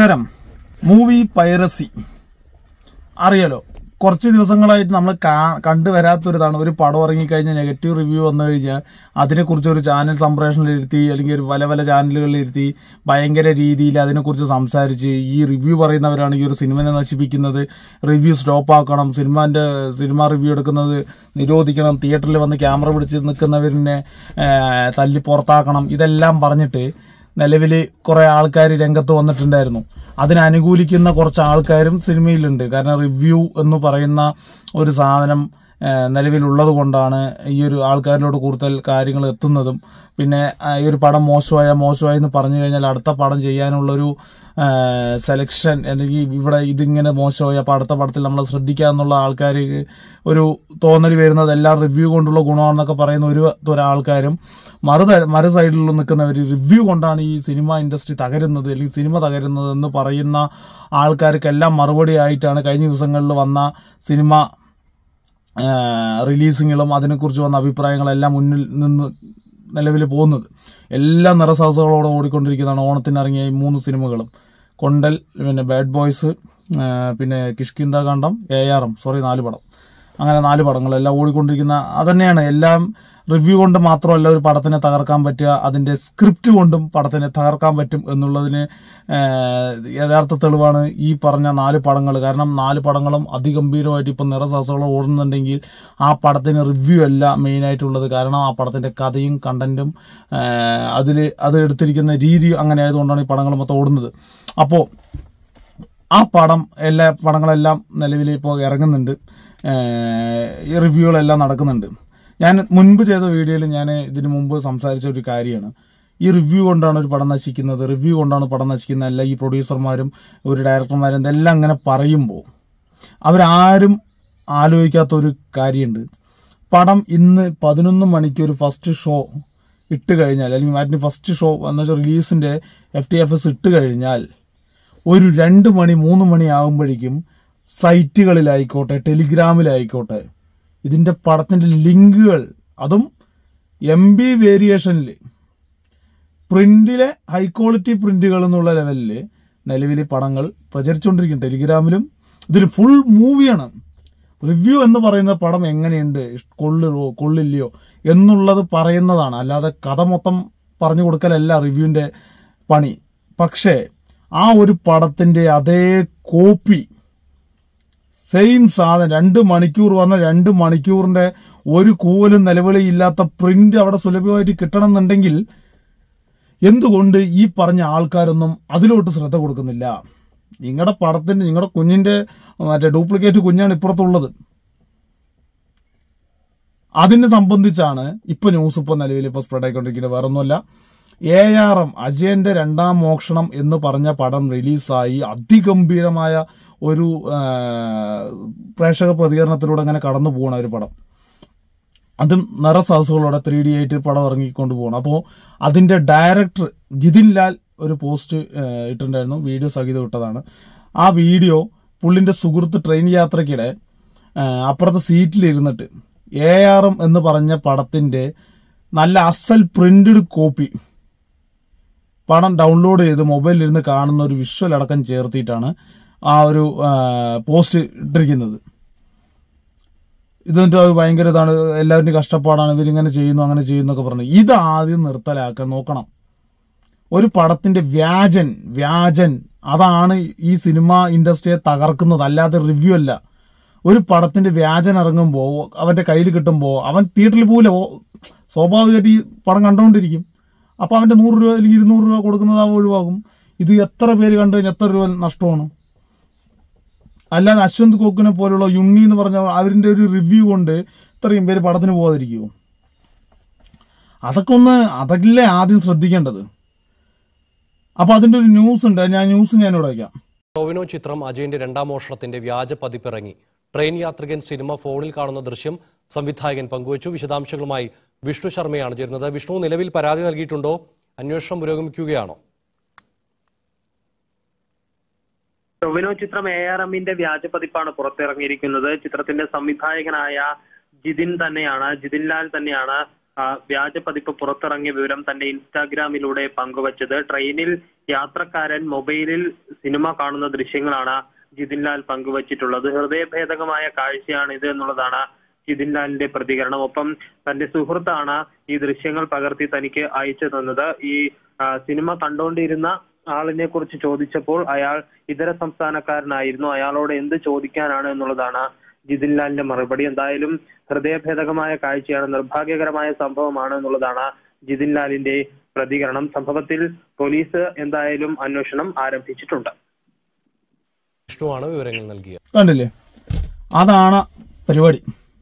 നമസ്കാരം. Movie piracy അറിയാലോ, കുറച്ച് ദിവസങ്ങളായിട്ട് നമ്മൾ കണ്ടുവരാത്തൊരിതാണ്. ഒരു പടം ഇറങ്ങിക്കഴിഞ്ഞാൽ നെഗറ്റീവ് റിവ്യൂ വന്നു കഴിഞ്ഞാൽ അതിനെക്കുറിച്ച് ഒരു ചാനൽ സംപ്രേഷണത്തിലിരുത്തി അല്ലെങ്കിൽ ഒരു പല ചാനലുകളിലിരുത്തി ഭയങ്കര രീതിയിൽ അതിനെക്കുറിച്ച് സംസാരിച്ച് ഈ റിവ്യൂ പറയുന്നവരാണ് ഈ ഒരു സിനിമനെ നശിപ്പിക്കുന്നത്, റിവ്യൂ സ്റ്റോപ്പ് ആക്കണം, സിനിമ റിവ്യൂ എടുക്കുന്നത് നിരോധിക്കണം, തിയേറ്ററിൽ വന്ന് ക്യാമറ പിടിച്ച് നിൽക്കുന്നവരിനെ തല്ലി പുറത്താക്കണം, ഇതെല്ലാം പറഞ്ഞിട്ട് നിലവിൽ കുറെ ആൾക്കാർ രംഗത്ത് വന്നിട്ടുണ്ടായിരുന്നു. അതിനനുകൂലിക്കുന്ന കുറച്ച് ആൾക്കാരും സിനിമയിലുണ്ട്. കാരണം റിവ്യൂ എന്ന് പറയുന്ന ഒരു സാധനം നിലവിലുള്ളത് കൊണ്ടാണ് ഈ ഒരു ആൾക്കാരിലോട് കൂടുതൽ കാര്യങ്ങൾ എത്തുന്നതും. പിന്നെ ഈ ഒരു പടം മോശമായി എന്ന് പറഞ്ഞു കഴിഞ്ഞാൽ അടുത്ത പടം ചെയ്യാനുള്ളൊരു സെലക്ഷൻ, അല്ലെങ്കിൽ ഇവിടെ ഇതിങ്ങനെ മോശമായി അപ്പൊ അടുത്ത പടത്തിൽ നമ്മൾ ശ്രദ്ധിക്കാന്നുള്ള ആൾക്കാർ ഒരു തോന്നൽ വരുന്നത് എല്ലാം റിവ്യൂ കൊണ്ടുള്ള ഗുണമാണെന്നൊക്കെ പറയുന്ന ഒരാൾക്കാരും മറു സൈഡിൽ നിൽക്കുന്നവർ റിവ്യൂ കൊണ്ടാണ് ഈ സിനിമ ഇൻഡസ്ട്രി തകരുന്നത് അല്ലെങ്കിൽ സിനിമ തകരുന്നത് എന്ന് പറയുന്ന ആൾക്കാർക്കെല്ലാം മറുപടി ആയിട്ടാണ് കഴിഞ്ഞ ദിവസങ്ങളിൽ വന്ന സിനിമ റിലീസിങ്ങുകളും അതിനെക്കുറിച്ച് വന്ന അഭിപ്രായങ്ങളെല്ലാം മുന്നിൽ നിന്ന് നിലവിൽ പോകുന്നത്. എല്ലാം നിറസാഹസങ്ങളോടെ ഓടിക്കൊണ്ടിരിക്കുന്നതാണ്. ഓണത്തിനിറങ്ങിയ ഈ 3 സിനിമകളും കൊണ്ടൽ, പിന്നെ ബാഡ് ബോയ്സ്, പിന്നെ കിഷ്കിന്ധാകാന്ഡം, ARM 4 പടം, അങ്ങനെ 4 പടങ്ങളെല്ലാം ഓടിക്കൊണ്ടിരിക്കുന്ന അതന്നെയാണ്. എല്ലാം റിവ്യൂ കൊണ്ട് മാത്രമല്ല ഒരു പടത്തിനെ തകർക്കാൻ പറ്റുക, അതിന്റെ സ്ക്രിപ്റ്റ് കൊണ്ടും പടത്തിനെ തകർക്കാൻ പറ്റും എന്നുള്ളതിന് യഥാർത്ഥ തെളിവാണ് ഈ പറഞ്ഞ 4 പടങ്ങൾ. കാരണം 4 പടങ്ങളും അതിഗംഭീരമായിട്ട് ഇപ്പം നിറസാഹസങ്ങളും ഓടുന്നുണ്ടെങ്കിൽ ആ പടത്തിന് റിവ്യൂ അല്ല മെയിൻ ആയിട്ടുള്ളത്. കാരണം ആ പടത്തിന്റെ കഥയും കണ്ടന്റും അത് എടുത്തിരിക്കുന്ന രീതി അങ്ങനെ ആയതുകൊണ്ടാണ് ഈ പടങ്ങൾ മൊത്തം ഓടുന്നത്. അപ്പോ ആ പടങ്ങളെല്ലാം നിലവിൽ ഇപ്പോൾ ഇറങ്ങുന്നുണ്ട്, ഈ റിവ്യൂകളെല്ലാം നടക്കുന്നുണ്ട്. ഞാൻ മുൻപ് ചെയ്ത വീഡിയോയിൽ ഞാൻ ഇതിനു മുമ്പ് സംസാരിച്ച ഒരു കാര്യമാണ്, ഈ റിവ്യൂ കൊണ്ടാണ് ഒരു പടം നശിക്കുന്നത്, റിവ്യൂ കൊണ്ടാണ് പടം നശിക്കുന്നത്. അല്ല, ഈ പ്രൊഡ്യൂസർമാരും ഒരു ഡയറക്ടർമാരും ഇതെല്ലാം അങ്ങനെ പറയുമ്പോൾ അവരാരും ആലോചിക്കാത്തൊരു കാര്യമുണ്ട്. പടം ഇന്ന് 11 മണിക്ക് ഒരു ഫസ്റ്റ് ഷോ ഇട്ട് കഴിഞ്ഞാൽ, അല്ലെങ്കിൽ മാറ്റിന് ഫസ്റ്റ് ഷോ എന്ന് വെച്ചാൽ റിലീസിന്റെ FTFS ഇട്ട് കഴിഞ്ഞാൽ ഒരു 2 മണി 3 മണി ആകുമ്പോഴേക്കും സൈറ്റുകളിലായിക്കോട്ടെ ടെലിഗ്രാമിലായിക്കോട്ടെ ഇതിന്റെ പടത്തിന്റെ ലിങ്കുകൾ, അതും MB വേരിയേഷനിൽ, പ്രിന്റിലെ ഹൈ ക്വാളിറ്റി പ്രിന്റുകൾ എന്നുള്ള ലെവലിൽ നിലവിൽ പടങ്ങൾ പ്രചരിച്ചുകൊണ്ടിരിക്കും. ടെലിഗ്രാമിലും ഇതൊരു ഫുൾ മൂവിയാണ്. റിവ്യൂ എന്ന് പറയുന്ന പടം എങ്ങനെയുണ്ട്, കൊള്ളില്ലയോ എന്നുള്ളത് പറയുന്നതാണ്, അല്ലാതെ കഥ മൊത്തം പറഞ്ഞു കൊടുക്കലല്ല റിവ്യൂവിന്റെ പണി. പക്ഷേ ആ ഒരു പടത്തിന്റെ അതേ കോപ്പി, സെയിം സാധനം 2 മണിക്കൂർ പറഞ്ഞ 2 മണിക്കൂറിന്റെ ഒരു കൂവലും നിലവിളിയില്ലാത്ത പ്രിന്റ് അവിടെ സുലഭമായിട്ട് കിട്ടണം എന്നുണ്ടെങ്കിൽ എന്തുകൊണ്ട് ഈ പറഞ്ഞ ആൾക്കാരൊന്നും അതിലോട്ട് ശ്രദ്ധ കൊടുക്കുന്നില്ല? നിങ്ങളുടെ പടത്തിന്റെ, നിങ്ങളുടെ കുഞ്ഞിന്റെ ഡ്യൂപ്ലിക്കേറ്റ് കുഞ്ഞാണ് ഇപ്പുറത്തുള്ളത്. അതിനെ സംബന്ധിച്ചാണ് ഇപ്പൊ ന്യൂസ് ഇപ്പൊ നിലവിൽ ഇപ്പൊ സ്പ്രെഡ് ആയിക്കൊണ്ടിരിക്കുന്നത്. വേറൊന്നുമല്ല, ARM അജയന്റെ 2ാം മോഷണം എന്ന് പറഞ്ഞ പടം റിലീസായി അതിഗംഭീരമായ ഒരു പ്രേക്ഷക പ്രതികരണത്തിലൂടെ അങ്ങനെ കടന്നു പോകണ ഒരു പടം. അതും നിറസാഹസങ്ങളോടെ 3D ആയിട്ട് പടം ഇറങ്ങിക്കൊണ്ട് പോകണം. അപ്പോൾ അതിന്റെ ഡയറക്ടർ ജിതിൻ ലാൽ ഒരു പോസ്റ്റ് ഇട്ടിട്ടുണ്ടായിരുന്നു, വീഡിയോ സഹിതം ഇട്ടതാണ്. ആ വീഡിയോ പുള്ളിന്റെ സുഹൃത്ത് ട്രെയിൻ യാത്രക്കിടെ അപ്പുറത്തെ സീറ്റിലിരുന്നിട്ട് ARM എന്ന് പറഞ്ഞ പടത്തിന്റെ നല്ല അസൽ പ്രിന്റഡ് കോപ്പി പടം ഡൗൺലോഡ് ചെയ്ത് മൊബൈലിലിരുന്ന് കാണുന്ന ഒരു വിഷ്വൽ അടക്കം ചേർത്തിട്ടാണ് ആ ഒരു പോസ്റ്റ് ഇട്ടിരിക്കുന്നത്. ഇതെന്നിട്ട് ഭയങ്കര ഇതാണ്, എല്ലാവരുടെയും കഷ്ടപ്പാടാണ്, ഇവരിങ്ങനെ ചെയ്യുന്നു അങ്ങനെ ചെയ്യുന്നൊക്കെ പറഞ്ഞു. ഇത് ആദ്യം നിർത്തലാക്കാൻ നോക്കണം. ഒരു പടത്തിന്റെ വ്യാജൻ അതാണ് ഈ സിനിമ ഇൻഡസ്ട്രിയെ തകർക്കുന്നത്, അല്ലാതെ റിവ്യൂ അല്ല. ഒരു പടത്തിന്റെ വ്യാജൻ ഇറങ്ങുമ്പോ അവന്റെ കയ്യിൽ കിട്ടുമ്പോ അവൻ തിയേറ്ററിൽ പോകില്ല, സ്വാഭാവികമായിട്ട് ഈ പടം കണ്ടുകൊണ്ടിരിക്കും. അപ്പൊ അവന്റെ 100 രൂപ അല്ലെങ്കിൽ 200 രൂപ കൊടുക്കുന്നത് അവൻ ഒഴിവാകും. ഇത് എത്ര പേര് കണ്ടു കഴിഞ്ഞാൽ എത്ര രൂപ നഷ്ടമാണ്? അല്ലാതെ അശ്വന്ത് കോക്കിനെ പോലുള്ള യുണ്ണി എന്ന് പറഞ്ഞ അവരുടെ ഒരു റിവ്യൂ കൊണ്ട് ഇത്രയും പേര് പടത്തിന് പോകാതിരിക്കുമോ? അതല്ലേ ആദ്യം ശ്രദ്ധിക്കേണ്ടത്. അപ്പൊ അതിന്റെ ഒരു ന്യൂസ് ഉണ്ട്, ഞാനിവിടെ വയ്ക്കാം. ടൊവിനോ ചിത്രം അജയന്റെ 2ാം മോഷണത്തിന്റെ വ്യാജ പതിപ്പിറങ്ങി. ട്രെയിൻ യാത്രികൻ സിനിമ ഫോണിൽ കാണുന്ന ദൃശ്യം സംവിധായകൻ പങ്കുവച്ചു. വിശദാംശങ്ങളുമായി വിഷ്ണു ശർമ്മയാണ് ചേരുന്നത്. വിഷ്ണു, നിലവിൽ പരാതി നൽകിയിട്ടുണ്ടോ? അന്വേഷണം പുരോഗമിക്കുകയാണോ? ടൊവിനോ ചിത്രം ARMന്റെ വ്യാജ പതിപ്പാണ് പുറത്തിറങ്ങിയിരിക്കുന്നത്. ചിത്രത്തിന്റെ സംവിധായകനായ ജിതിൻ ലാൽ തന്നെയാണ് വ്യാജ പതിപ്പ് പുറത്തിറങ്ങിയ വിവരം തന്റെ ഇൻസ്റ്റാഗ്രാമിലൂടെ പങ്കുവച്ചത്. ട്രെയിനിൽ യാത്രക്കാരൻ മൊബൈലിൽ സിനിമ കാണുന്ന ദൃശ്യങ്ങളാണ് ജിതിൻലാൽ പങ്കുവച്ചിട്ടുള്ളത്. ഹൃദയഭേദകമായ കാഴ്ചയാണ് ഇത് എന്നുള്ളതാണ് ജിതിൻലാലിന്റെ പ്രതികരണം. ഒപ്പം തന്റെ സുഹൃത്താണ് ഈ ദൃശ്യങ്ങൾ പകർത്തി തനിക്ക് അയച്ചു തന്നത്. ഈ സിനിമ കണ്ടുകൊണ്ടിരുന്ന ആളിനെ കുറിച്ച് ചോദിച്ചപ്പോൾ അയാൾ ഇതര സംസ്ഥാനക്കാരനായിരുന്നു, അയാളോട് എന്ത് ചോദിക്കാനാണ് എന്നുള്ളതാണ് ജിതിൻലാലിന്റെ മറുപടി. എന്തായാലും ഹൃദയഭേദകമായ കാഴ്ചയാണ്, നിർഭാഗ്യകരമായ സംഭവമാണ് എന്നുള്ളതാണ് ജിതിൻലാലിന്റെ പ്രതികരണം. സംഭവത്തിൽ പോലീസ് എന്തായാലും അന്വേഷണം ആരംഭിച്ചിട്ടുണ്ട്. വിഷ്ണുവാണ് വിവരങ്ങൾ നൽകിയത്. കണ്ടില്ലേ, അതാണ് പരിപാടി.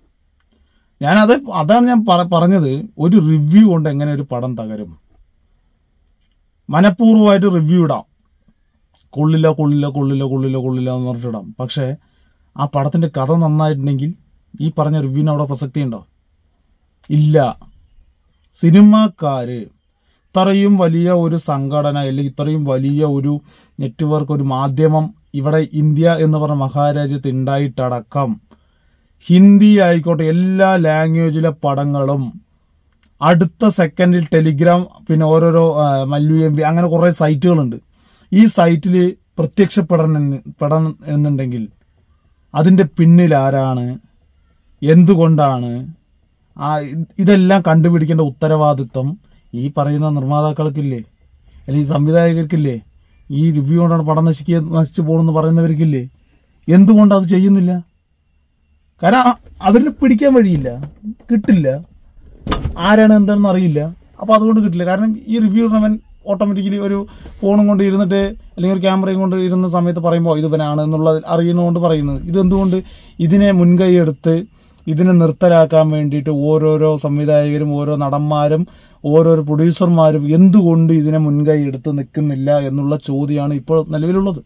അതാണ് ഞാൻ പറഞ്ഞത്. ഒരു റിവ്യൂ കൊണ്ട് എങ്ങനെ ഒരു പടം തകരും? മനഃപൂർവ്വമായിട്ട് റിവ്യൂ ഇടാം, കൊള്ളില്ല കൊള്ളില്ല കൊള്ളില്ല കൊള്ളില്ല കൊള്ളില്ല എന്ന് പറഞ്ഞിട്ടിടാം. പക്ഷെ ആ പടത്തിന്റെ കഥ നന്നായിട്ടുണ്ടെങ്കിൽ ഈ പറഞ്ഞ റിവ്യൂവിന് അവിടെ പ്രസക്തി ഉണ്ടോ? ഇല്ല. സിനിമാക്കാര് ഇത്രയും വലിയ ഒരു സംഘടന അല്ലെങ്കിൽ ഇത്രയും വലിയ ഒരു നെറ്റ്വർക്ക്, ഒരു മാധ്യമം ഇവിടെ ഇന്ത്യ എന്ന് പറഞ്ഞ മഹാരാജ്യത്ത് ഉണ്ടായിട്ടടക്കം ഹിന്ദി ആയിക്കോട്ടെ എല്ലാ ലാംഗ്വേജിലെ പടങ്ങളും അടുത്ത സെക്കൻഡിൽ ടെലിഗ്രാം, പിന്നെ ഓരോരോ മല്ലു അങ്ങനെ കുറെ സൈറ്റുകളുണ്ട്. ഈ സൈറ്റിൽ പ്രത്യക്ഷപ്പെടണമെന്നുണ്ടെങ്കിൽ അതിന്റെ പിന്നിൽ ആരാണ്, എന്തുകൊണ്ടാണ്, ഇതെല്ലാം കണ്ടുപിടിക്കേണ്ട ഉത്തരവാദിത്വം ഈ പറയുന്ന നിർമ്മാതാക്കൾക്കില്ലേ, അല്ലെങ്കിൽ സംവിധായകർക്കില്ലേ? ഈ റിവ്യൂ കൊണ്ടാണ് പടം നശിച്ചു പോകണമെന്ന് പറയുന്നവർക്കില്ലേ? എന്തുകൊണ്ട് അത് ചെയ്യുന്നില്ല? കാരണം അവരിന് പിടിക്കാൻ വഴിയില്ല, കിട്ടില്ല, ആരാണ് എന്താണെന്ന് അറിയില്ല. അപ്പൊ അതുകൊണ്ട് കിട്ടില്ല. കാരണം ഈ റിവ്യൂ ഇടുന്നവൻ ഓട്ടോമാറ്റിക്കലി ഒരു ഫോണും കൊണ്ട് ഇരുന്നിട്ട് അല്ലെങ്കിൽ ഒരു ക്യാമറയും കൊണ്ട് ഇരുന്ന സമയത്ത് പറയുമ്പോൾ ഇത് ഇവനാണ് എന്നുള്ളത് അറിയുന്നതുകൊണ്ട് പറയുന്നത്. ഇതെന്തുകൊണ്ട് ഇതിനെ മുൻകൈ എടുത്ത് ഇതിനെ നിർത്തലാക്കാൻ വേണ്ടിയിട്ട് ഓരോരോ സംവിധായകരും ഓരോ നടന്മാരും ഓരോരോ പ്രൊഡ്യൂസർമാരും എന്തുകൊണ്ട് ഇതിനെ മുൻകൈ എടുത്ത് നിൽക്കുന്നില്ല എന്നുള്ള ചോദ്യമാണ് ഇപ്പോൾ നിലവിലുള്ളത്.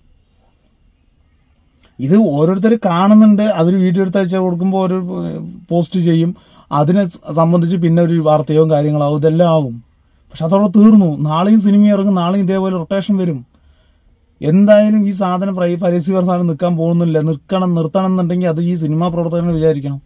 ഇത് ഓരോരുത്തർ കാണുന്നുണ്ട്, അതൊരു വീഡിയോ എടുത്ത് അയച്ചു കൊടുക്കുമ്പോൾ ഒരു പോസ്റ്റ് ചെയ്യും, അതിനെ സംബന്ധിച്ച് പിന്നെ ഒരു വാർത്തയോ കാര്യങ്ങളാവും, ഇതെല്ലാം ആവും. പക്ഷെ അതോടെ തീർന്നു. നാളെയും സിനിമ ഇറങ്ങും, നാളെയും ഇതേപോലെ റൊട്ടേഷൻ വരും. എന്തായാലും ഈ സാധനം പരസ്യവർത്താനം നിൽക്കാൻ പോകുന്നില്ല. നിർത്തണം എന്നുണ്ടെങ്കിൽ അത് ഈ സിനിമാ പ്രവർത്തകനെ വിചാരിക്കണം.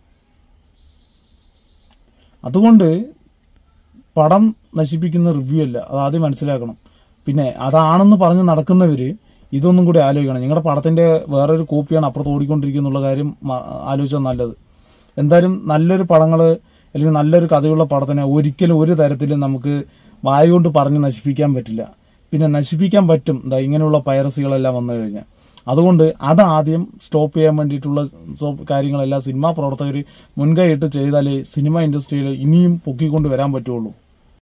അതുകൊണ്ട് പടം നശിപ്പിക്കുന്ന റിവ്യൂ അല്ല, അത് ആദ്യം മനസ്സിലാക്കണം. പിന്നെ അതാണെന്ന് പറഞ്ഞ് നടക്കുന്നവര് ഇതൊന്നും കൂടി ആലോചിക്കണം. നിങ്ങളുടെ പടത്തിന്റെ വേറൊരു കോപ്പിയാണ് അപ്പുറത്ത് ഓടിക്കൊണ്ടിരിക്കുന്നുള്ള കാര്യം ആലോചിച്ചാൽ നല്ലത്. എന്തായാലും നല്ലൊരു പടങ്ങള് അല്ലെങ്കിൽ നല്ലൊരു കഥയുള്ള പടത്തിനെ ഒരിക്കലും ഒരു തരത്തിലും നമുക്ക് വായ കൊണ്ട് പറഞ്ഞ് നശിപ്പിക്കാൻ പറ്റില്ല. പിന്നെ നശിപ്പിക്കാൻ പറ്റും ഇങ്ങനെയുള്ള പൈറസികളെല്ലാം വന്നു കഴിഞ്ഞാൽ. അതുകൊണ്ട് അതാദ്യം സ്റ്റോപ്പ് ചെയ്യാൻ വേണ്ടിയിട്ടുള്ള കാര്യങ്ങളെല്ലാം സിനിമാ പ്രവർത്തകർ മുൻകൈയിട്ട് ചെയ്താലേ സിനിമ ഇൻഡസ്ട്രിയിൽ ഇനിയും പൊക്കിക്കൊണ്ട് വരാൻ പറ്റുള്ളൂ.